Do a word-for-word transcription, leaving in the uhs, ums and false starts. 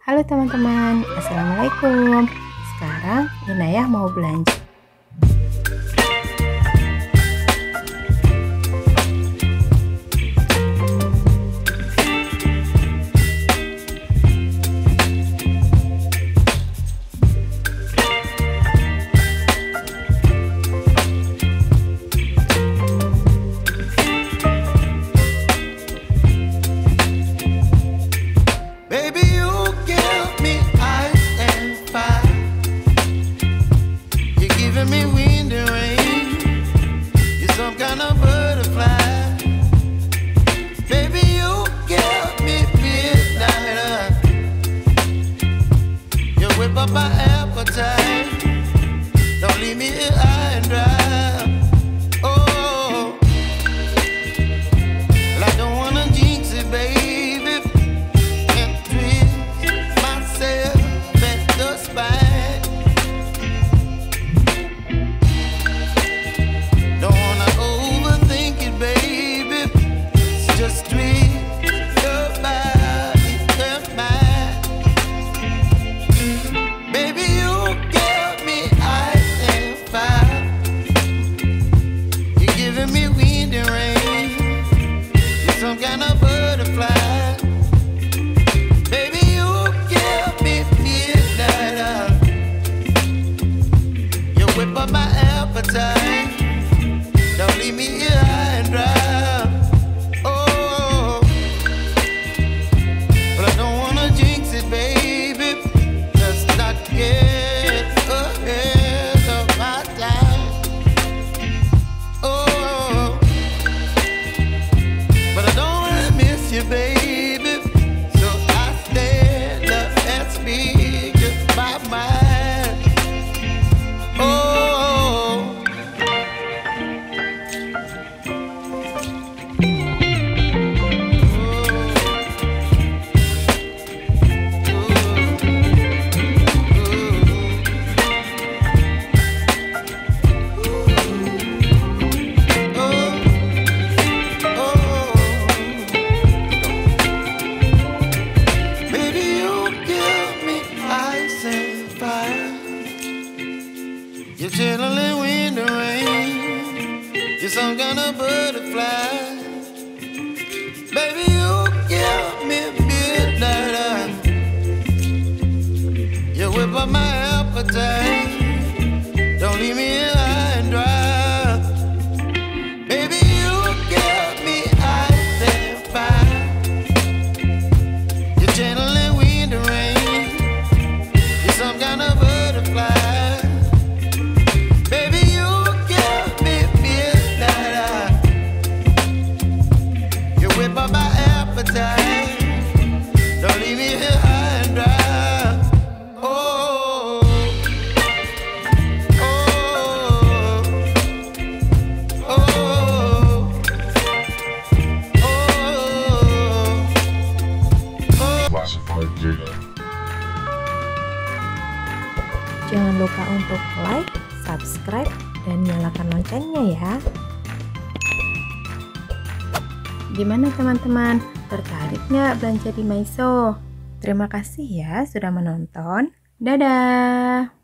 Halo teman-teman, assalamualaikum. Sekarang Inayah mau belanja. My appetite, don't leave me here high and dry. Oh, well, I don't wanna jinx it, baby, and twist myself at the spine. Don't wanna overthink it, baby, it's just twist your body and mine. Baby, you give me ice and fire. You're giving me wind and rain. You're some kind of butterfly. Baby, you give me midnight. You whip up my appetite. Don't leave me here high and dry. Oh, but I don't wanna jinx it, baby. Get ahead of my time. Oh, but I don't wanna miss you, baby. So I stand up and speak just my mind. Oh. You're chilling wind and rain. You're some kind of butterfly. Baby, you give me midnight. You whip up my appetite. Don't leave me here high and dry. Baby, you give me ice and fire. You're channeling wind and rain. You're some kind of butterfly. Don't leave me here high and dry. Oh, oh, oh, oh, oh. Classified data. Jangan lupa untuk like, subscribe, dan nyalakan loncengnya ya. Gimana teman-teman? Tertarik nggak belanja di MAISO? Terima kasih ya sudah menonton. Dadah!